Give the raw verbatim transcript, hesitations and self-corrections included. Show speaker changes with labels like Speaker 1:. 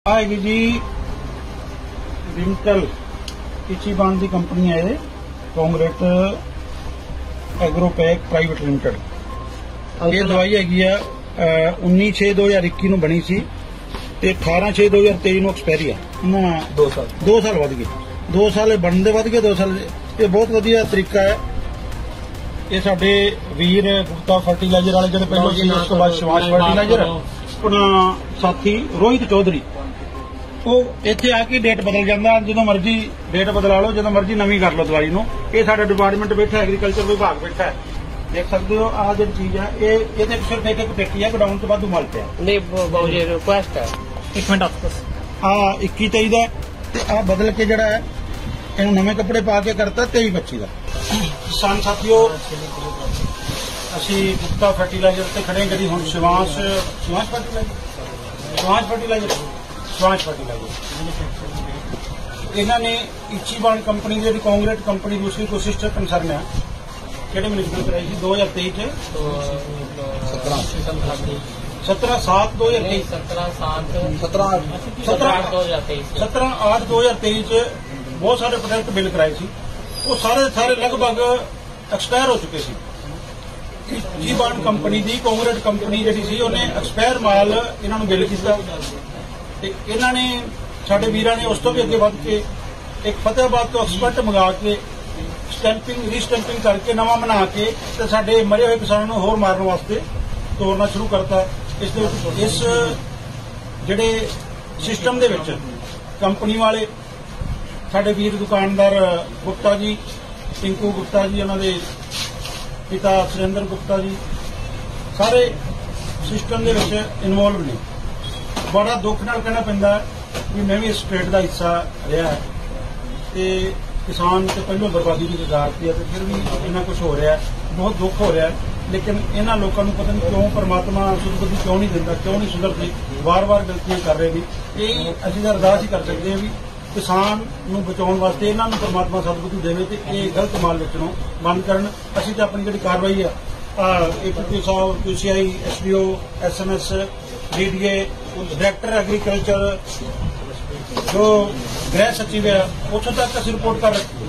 Speaker 1: आएगी जी रिंकल इचीबान की कंपनी है ये कांग्रेट एग्रोपैक प्राइवेट लिमिटेड। ये दवाई हैगी आ उन्नीस छे दो हज़ार इक्की बनी सी ते अठारह छे दो हज़ार तेईस एक्सपायरी है ना दो साल दो साल वध गई दो साल बनते वध गए दो साल। ये बहुत वधिया तरीका है। ये साडे वीर गुप्ता फर्टिलाइजर वाले जो पहले सी उस तो बाद शिवाश फर्टिलाइजर अपना साथी रोहित चौधरी वो इत्थे आके डेट बदल जाता जो मर्जी डेट बदला लो जो मर्जी नवी कर लो दवाई नूं। ये साडा डिपार्टमेंट बैठा एग्रीकल्चर विभाग बैठा है देख सकते हो। आ जी चीज है ये सिर्फ एक एक पेटी है गोडाउन तो वाधू माल पिया नहीं बाबू जी रिक्वेस्ट है एक मिनट आ इक्की तेई का आ बदल के जड़ा है इन नवे कपड़े पा के करता तेई पच्ची का। किसान साथियों असी गुप्ता फर्टिलाइजर से खड़े करी हुण Shivash Shivash fertiliser Shivash fertiliser Shivash fertiliser इन्होंने इचीबान कंपनी की कांग्रेट कंपनी दूसरी कोई सिस्टर कंसर्न है कि मैनेजमेंट कराई थी दो हजार तेईस सत्रह सात दो हजार तेईस सत्रह आठ दो हजार तेईस बहुत सारे प्रोडक्ट बिल कराए थे वो सारे सारे लगभग एक्सपायर हो चुके थे। इचीबान कंपनी की कांग्रेट कंपनी जी उन्हें एक्सपायर माल इन्होंने बिल किया। इन्होंने साडे वीरां ने उस तो भी अगे वध के एक फतेहाबाद तो एक्सपर्ट मंगा के स्टैंपिंग रीस्टैंपिंग करके नवा बना के ते साडे मरे हुए किसानों को होर मारने वास्ते तोड़ना शुरू करता। इस इस जिहड़े सिस्टम दे विच कंपनी वाले साडे वीर दुकानदार गुप्ता जी टिंकू गुप्ता जी उन्होंने पिता सुरेंद्र गुप्ता जी सारे सिस्टम दे विच इनवॉल्व ने। बड़ा दुख नाल कहना पैंदा कि मैं भी इस स्टेट का हिस्सा रहा है ते किसान तो पहलों बर्बादी की कगार थी फिर भी इन्ना कुछ हो रहा है बहुत दुख हो रहा है। लेकिन इन्होंने लोगों को पता नहीं क्यों परमात्मा सुधबुद्धि क्यों नहीं दिता क्यों नहीं सुधरती बार बार गलतियां कर रहे हैं। यही असीं अरदास ही कर सकते हैं भी किसान नूं बचाउण वास्ते इन्होंने परमात्मा सदबुद्धि देवे ते ये गलत माल बेचणों बंद करन। असीं तां अपनी जिहड़ी कार्रवाई है एपीपी साहब PCI SDO SMS DDA director agriculture जो गृह सचिव है उतों तक असीं रिपोर्ट कर